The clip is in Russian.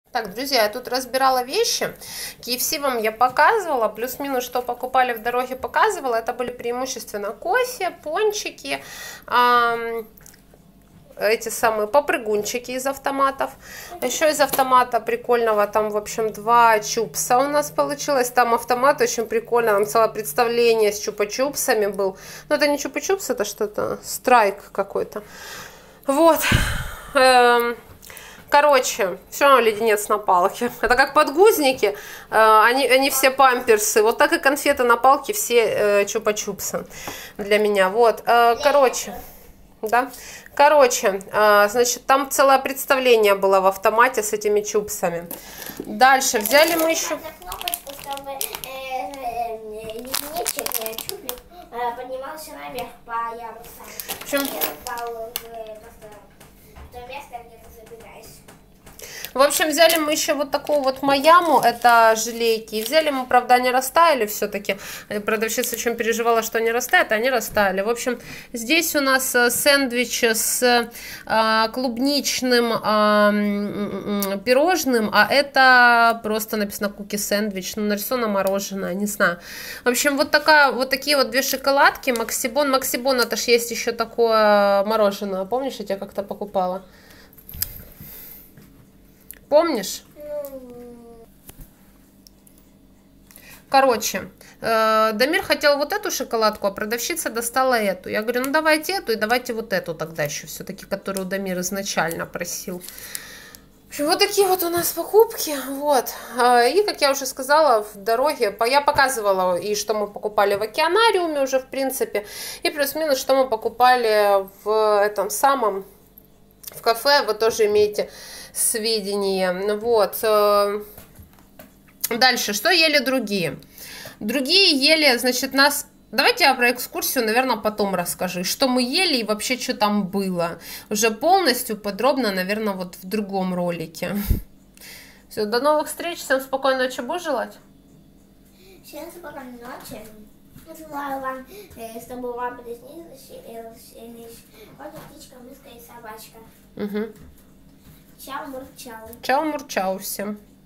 Так, друзья, я тут разбирала вещи. KFC вам я показывала, плюс-минус, что покупали в дороге, показывала. Это были преимущественно кофе, пончики, эти самые попрыгунчики из автоматов. Еще из автомата прикольного, там, в общем, 2 чупса у нас получилось. Там автомат очень прикольно, там целое представление с чупа-чупсами был. Но это не чупа-чупс, это что-то, страйк какой-то. Вот. Короче, все равно леденец на палке. Это как подгузники, они все памперсы. Вот так и конфеты на палке, все чупа-чупсы для меня. Вот, короче, да. Короче, значит, там целое представление было в автомате с этими чупсами. Дальше взяли мы еще... Поднимался наверх по ярусам. В общем, в общем, взяли мы еще вот такую вот Маяму, это желейки. И взяли мы, правда, они растаяли все-таки. Продавщица очень переживала, что они растают, а они растаяли. В общем, здесь у нас сэндвич с клубничным пирожным, а это просто написано куки-сэндвич, ну, нарисовано мороженое, не знаю. В общем, вот такие вот 2 шоколадки. Максибон, это ж есть еще такое мороженое. Помнишь, я тебе как-то покупала? Помнишь? Короче, Дамир хотел вот эту шоколадку, а продавщица достала эту. Я говорю, ну давайте эту и давайте вот эту тогда еще все-таки, которую Дамир изначально просил. В общем, вот такие вот у нас покупки, вот. И, как я уже сказала, в дороге, я показывала, и что мы покупали в океанариуме уже, в принципе, и плюс-минус, что мы покупали в этом самом, в кафе, вы тоже имеете сведения. Вот. Дальше, что ели другие? Другие ели, значит, нас... Давайте я про экскурсию, наверное, потом расскажу, что мы ели и вообще, что там было. Уже полностью, подробно, наверное, вот в другом ролике. Все, до новых встреч, всем спокойной ночи, будешь желать? Всем спокойной ночи. Желаю вам, чтобы вам приснилась вот птичка, мышка и собачка. Угу. Чао, мурчау. Чао, мурчау всем.